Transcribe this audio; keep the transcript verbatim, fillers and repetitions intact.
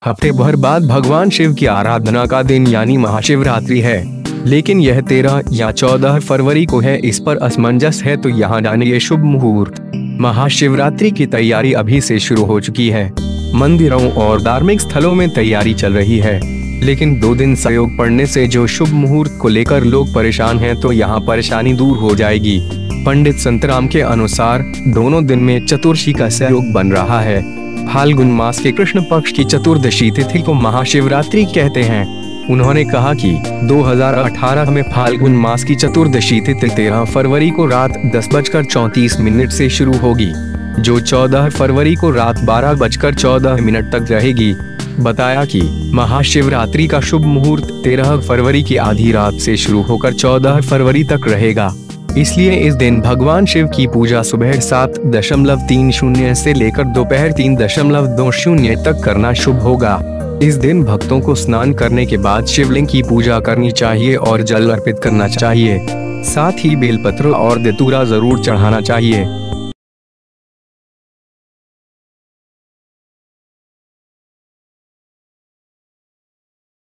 हफ्ते भर बाद भगवान शिव की आराधना का दिन यानी महाशिवरात्रि है, लेकिन यह तेरह या चौदह फरवरी को है। इस पर असमंजस है, तो यहाँ जानिए शुभ मुहूर्त। महाशिवरात्रि की तैयारी अभी से शुरू हो चुकी है। मंदिरों और धार्मिक स्थलों में तैयारी चल रही है, लेकिन दो दिन सहयोग पड़ने से जो शुभ मुहूर्त को लेकर लोग परेशान हैं, तो यहाँ परेशानी दूर हो जाएगी। पंडित संतराम के अनुसार दोनों दिन में चतुर्दशी का सहयोग बन रहा है। फाल्गुन मास के कृष्ण पक्ष की चतुर्दशी तिथि को महाशिवरात्रि कहते हैं। उन्होंने कहा कि दो हज़ार अठारह में फाल्गुन मास की चतुर्दशी तिथि तेरह फरवरी को रात दस बजकर चौंतीस मिनट से शुरू होगी, जो चौदह फरवरी को रात बारह बजकर चौदह मिनट तक रहेगी। बताया कि महाशिवरात्रि का शुभ मुहूर्त तेरह फरवरी की आधी रात से शुरू होकर चौदह फरवरी तक रहेगा। इसलिए इस दिन भगवान शिव की पूजा सुबह सात दशमलव तीन शून्य से लेकर दोपहर तीन दशमलव दो शून्य तक करना शुभ होगा। इस दिन भक्तों को स्नान करने के बाद शिवलिंग की पूजा करनी चाहिए और जल अर्पित करना चाहिए। साथ ही बेलपत्र और दतूरा जरूर चढ़ाना चाहिए।